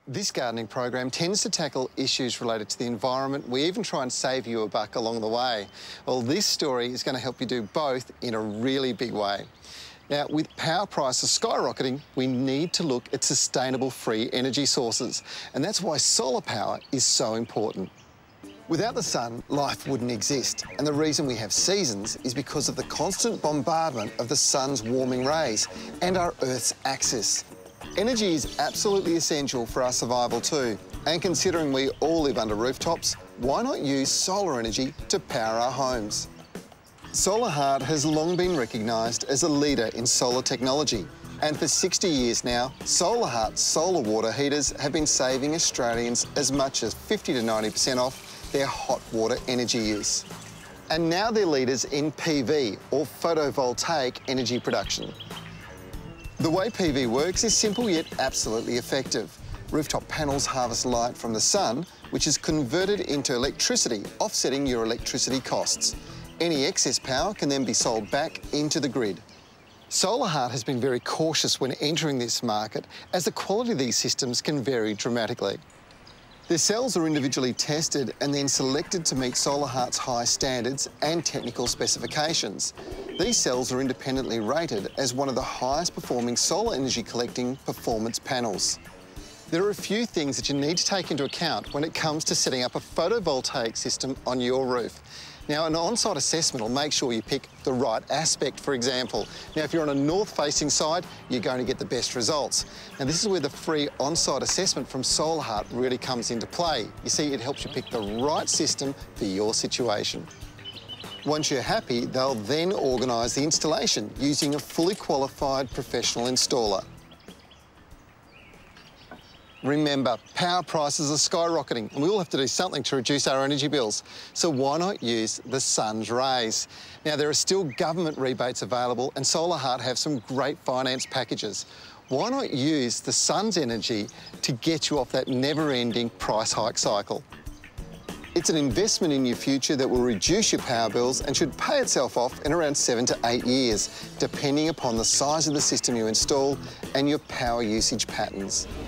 This gardening program tends to tackle issues related to the environment. We even try and save you a buck along the way. Well, this story is going to help you do both in a really big way. Now, with power prices skyrocketing, we need to look at sustainable free energy sources. And that's why solar power is so important. Without the sun, life wouldn't exist. And the reason we have seasons is because of the constant bombardment of the sun's warming rays and our Earth's axis. Energy is absolutely essential for our survival too. And considering we all live under rooftops, why not use solar energy to power our homes? Solahart has long been recognised as a leader in solar technology. And for 60 years now, Solahart's solar water heaters have been saving Australians as much as 50 to 90% off their hot water energy use. And now they're leaders in PV, or photovoltaic energy production. The way PV works is simple yet absolutely effective. Rooftop panels harvest light from the sun, which is converted into electricity, offsetting your electricity costs. Any excess power can then be sold back into the grid. Solahart has been very cautious when entering this market, as the quality of these systems can vary dramatically. Their cells are individually tested and then selected to meet Solahart's high standards and technical specifications. These cells are independently rated as one of the highest performing solar energy collecting performance panels. There are a few things that you need to take into account when it comes to setting up a photovoltaic system on your roof. Now, an on-site assessment will make sure you pick the right aspect, for example. Now, if you're on a north-facing side, you're going to get the best results. And this is where the free on-site assessment from Solahart really comes into play. You see, it helps you pick the right system for your situation. Once you're happy, they'll then organise the installation using a fully qualified professional installer. Remember, power prices are skyrocketing and we all have to do something to reduce our energy bills. So why not use the sun's rays? Now, there are still government rebates available and Solahart have some great finance packages. Why not use the sun's energy to get you off that never-ending price hike cycle? It's an investment in your future that will reduce your power bills and should pay itself off in around 7 to 8 years, depending upon the size of the system you install and your power usage patterns.